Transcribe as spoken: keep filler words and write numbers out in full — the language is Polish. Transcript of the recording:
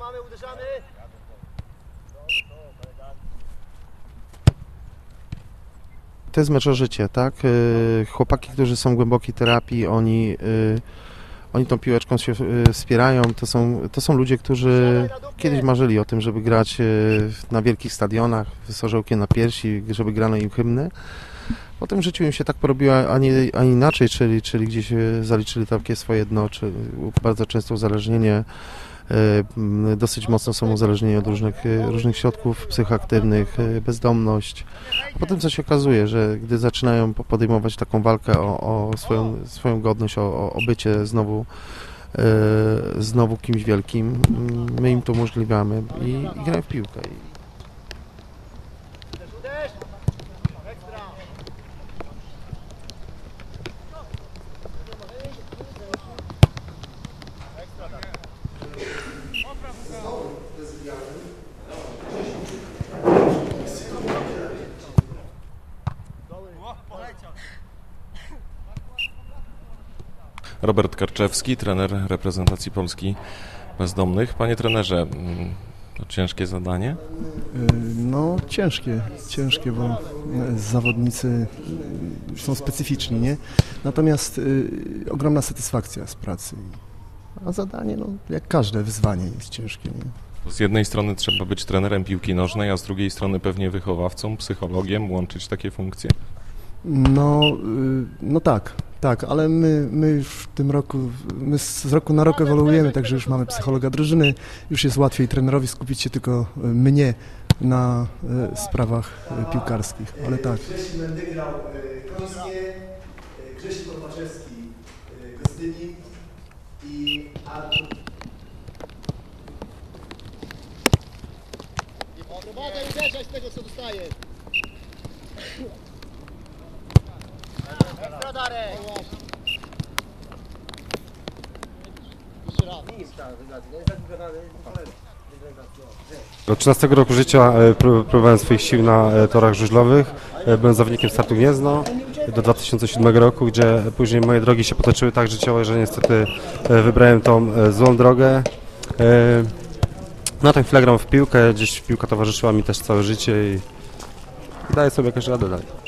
mamy, uderzamy. To jest mecz o życie, tak? Yy, Chłopaki, którzy są w głębokiej terapii, oni, yy, oni tą piłeczką się yy, wspierają. To są, to są ludzie, którzy kiedyś marzyli o tym, żeby grać yy, na wielkich stadionach, z orzełkiem na piersi, żeby grano im hymny. Potem w życiu im się tak porobiło, a nie a inaczej, czyli, czyli gdzieś yy, zaliczyli takie swoje dno, czy bardzo często uzależnienie. Dosyć mocno są uzależnieni od różnych, różnych środków psychoaktywnych, bezdomność. A potem co się okazuje, że gdy zaczynają podejmować taką walkę o, o swoją, swoją godność, o, o bycie znowu, znowu kimś wielkim, my im to umożliwiamy i, i grają w piłkę. Robert Karczewski, trener reprezentacji Polski bezdomnych. Panie trenerze, to ciężkie zadanie? No ciężkie, ciężkie, bo zawodnicy są specyficzni, nie? Natomiast y, ogromna satysfakcja z pracy. A zadanie, no jak każde wyzwanie jest ciężkie, nie? Z jednej strony trzeba być trenerem piłki nożnej, a z drugiej strony pewnie wychowawcą, psychologiem, łączyć takie funkcje. No, y, no tak, tak, ale my, my już w tym roku, my z roku na rok ewoluujemy, także już mamy psychologa drużyny, już jest łatwiej trenerowi skupić się tylko mnie na y, sprawach y, piłkarskich, ale tak. Grzesiek będę grał Końskie, Grzesiek Opaczewski, Gostynin i Artur. Próbować uderzać z tego, co dostaje. Ekstra Darek! Jeszcze raz. Od trzynastego roku życia próbowałem swoich sił na torach żużlowych. Byłem zawodnikiem Startu Gniezno do dwa tysiące siódmego roku, gdzie później moje drogi się potoczyły tak życiowo, że niestety wybrałem tą złą drogę. Na tę chwilę gram w piłkę, gdzieś piłka towarzyszyła mi też całe życie i daję sobie jakąś radę dalej.